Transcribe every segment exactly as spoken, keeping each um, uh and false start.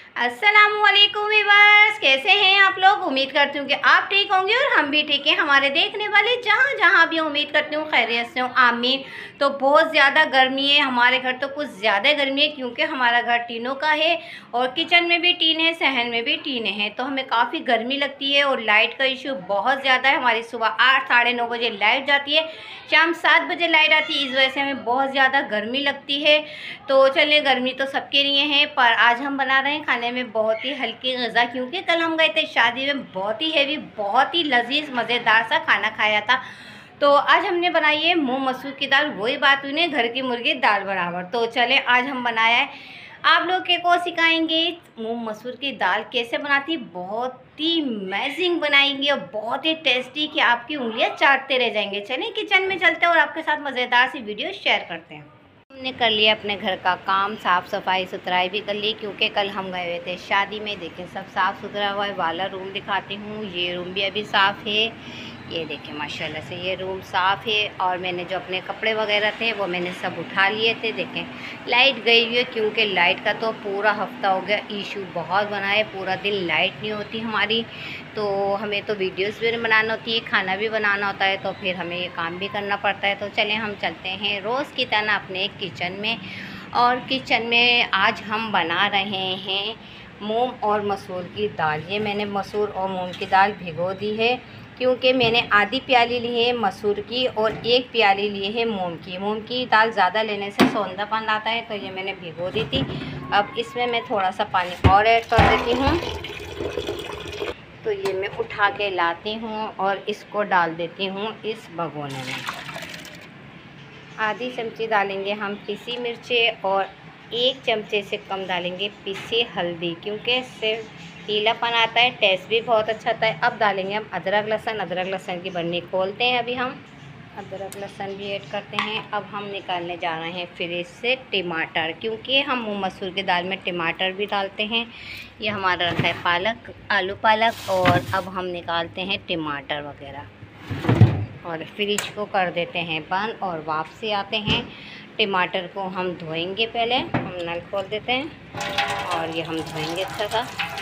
अस्सलामुअलैकुम व्यूअर्स, कैसे हैं आप लोग। उम्मीद करती हूँ कि आप ठीक होंगे और हम भी ठीक हैं। हमारे देखने वाले जहाँ जहाँ भी उम्मीद करती हूँ खैरियत से हूँ, आमीन। तो बहुत ज़्यादा गर्मी है हमारे घर, तो कुछ ज़्यादा गर्मी है क्योंकि हमारा घर टीनों का है और किचन में भी टीन है, सहन में भी टीने हैं, तो हमें काफ़ी गर्मी लगती है। और लाइट का इशू बहुत ज़्यादा है। हमारी सुबह आठ साढ़े नौ बजे लाइट जाती है, शाम सात बजे लाइट आती है। इस वजह से हमें बहुत ज़्यादा गर्मी लगती है। तो चलिए, गर्मी तो सबके लिए है, पर आज हम बना रहे हैं खाने में बहुत ही हल्की ग़िज़ा, क्योंकि कल हम गए थे शादी में, बहुत ही हैवी, बहुत ही लजीज मज़ेदार सा खाना खाया था। तो आज हमने बनाई है मूंग मसूर की दाल। वही बात हुई नहीं, घर की मुर्गी दाल बराबर। तो चले, आज हम बनाया है, आप लोग के को सिखाएंगे मूंग मसूर की दाल कैसे बनाती, बहुत ही अमेजिंग बनाएंगे और बहुत ही टेस्टी कि आपकी उंगलियां चाटते रह जाएंगे। चलें किचन में चलते हैं और आपके साथ मज़ेदार सी वीडियो शेयर करते हैं। हमने कर लिया अपने घर का काम, साफ़ सफाई सुथराई भी कर ली, क्योंकि कल हम गए हुए थे शादी में। देखें सब साफ़ सुथरा हुआ है। वाला रूम दिखाती हूँ, ये रूम भी अभी साफ़ है। ये देखें माशाल्लाह से ये रूम साफ़ है। और मैंने जो अपने कपड़े वगैरह थे वो मैंने सब उठा लिए थे। देखें लाइट गई हुई है, क्योंकि लाइट का तो पूरा हफ्ता हो गया इशू बहुत बना है। पूरा दिन लाइट नहीं होती हमारी, तो हमें तो वीडियोस भी बनाना होती है, खाना भी बनाना होता है, तो फिर हमें ये काम भी करना पड़ता है। तो चलें हम चलते हैं रोज़ की तरह अपने किचन में। और किचन में आज हम बना रहे हैं मूंग और मसूर की दाल। ये मैंने मसूर और मूंग की दाल भिगो दी है, क्योंकि मैंने आधी प्याली ली है मसूर की और एक प्याली ली है मूंग की। मूंग की दाल ज़्यादा लेने से सौंधापन आता है, तो ये मैंने भिगो दी थी। अब इसमें मैं थोड़ा सा पानी और ऐड कर देती हूँ। तो ये मैं उठा के लाती हूँ और इसको डाल देती हूँ इस भगोने में। आधी चमची डालेंगे हम पिसी मिर्चें और एक चमचे से कम डालेंगे पिसी हल्दी, क्योंकि इससे पीलापन आता है, टेस्ट भी बहुत अच्छा आता है। अब डालेंगे हम अदरक लहसुन। अदरक लहसुन की बर्नी खोलते हैं, अभी हम अदरक लहसुन भी ऐड करते हैं। अब हम निकालने जा रहे हैं फ्रिज से टमाटर, क्योंकि हम मूंग मसूर की दाल में टमाटर भी डालते हैं। ये हमारा रखा है पालक, आलू पालक। और अब हम निकालते हैं टमाटर वगैरह और फ्रिज को कर देते हैं बंद और वापसी आते हैं। टमाटर को हम धोएंगे, पहले हम नल खोल देते हैं और ये हम धोएंगे अच्छा सा।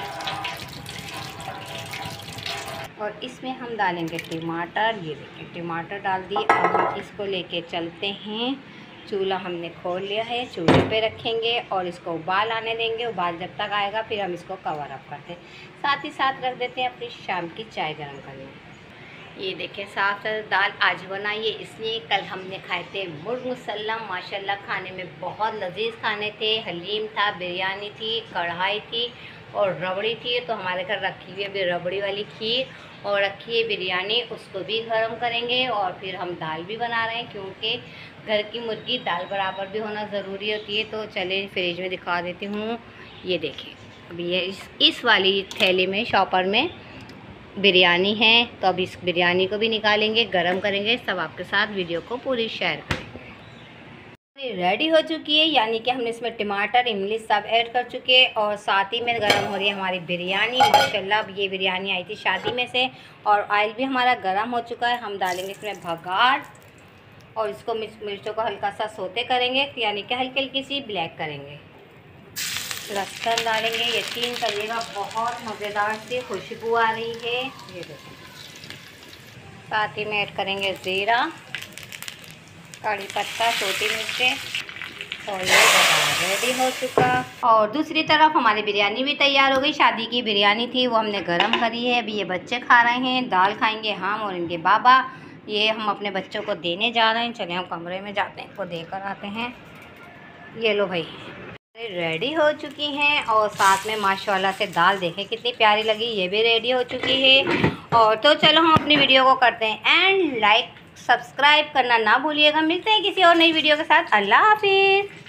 और इसमें हम डालेंगे टमाटर। ये देखिए टमाटर डाल दिए। अब हम इसको लेके चलते हैं, चूल्हा हमने खोल लिया है, चूल्हे पे रखेंगे और इसको उबाल आने देंगे। उबाल जब तक आएगा फिर हम इसको कवर अप करते हैं, साथ ही साथ रख देते हैं अपनी शाम की चाय गर्म करने। ये देखें साफ साफ दाल आज बनाइए, इसलिए कल हमने खाए थे मुर्ग मुसल्लम। माशाल्लाह खाने में बहुत लजीज खाने थे। हलीम था, बिरयानी थी, कढ़ाई थी और रबड़ी थी। तो हमारे घर रखी हुई है अभी रबड़ी वाली खीर और रखी है बिरयानी, उसको भी गर्म करेंगे। और फिर हम दाल भी बना रहे हैं, क्योंकि घर की मुर्गी दाल बराबर भी होना ज़रूरी होती है। तो चले फ्रिज में दिखा देती हूँ। ये देखें अभी ये इस, इस वाली थैली में शॉपर में बिरयानी है, तो अब इस बिरयानी को भी निकालेंगे, गरम करेंगे, सब आपके साथ वीडियो को पूरी शेयर करेंगे। रेडी हो चुकी है, यानी कि हमने इसमें टमाटर इमली सब ऐड कर चुके हैं और साथ ही में गरम हो रही है हमारी बिरयानी। माशाल्लाह अब ये बिरयानी आई थी शादी में से और ऑयल भी हमारा गरम हो चुका है। हम डालेंगे इसमें भगाड़ और इसको मिर्चों को हल्का सा सोते करेंगे, यानी कि हल्की हल्की सी ब्लैक करेंगे। लहसुन डालेंगे, यकीन करिएगा बहुत मज़ेदार सी खुशबू आ रही है। ये देखिए साथ ही में ऐड करेंगे ज़ीरा, कड़ी पत्ता, छोटी मिर्चें और ये रेडी हो चुका। और दूसरी तरफ हमारी बिरयानी भी तैयार हो गई। शादी की बिरयानी थी, वो हमने गरम करी है। अभी ये बच्चे खा रहे हैं, दाल खाएंगे हम और इनके बाबा। ये हम अपने बच्चों को देने जा रहे हैं। चले हम कमरे में जाते हैं, इनको देकर आते हैं। ये लो भाई, रेडी हो चुकी हैं और साथ में माशाल्लाह से दाल देखें कितनी प्यारी लगी, ये भी रेडी हो चुकी है। और तो चलो हम अपनी वीडियो को करते हैं एंड लाइक सब्सक्राइब करना ना भूलिएगा। मिलते हैं किसी और नई वीडियो के साथ। अल्लाह हाफिज़।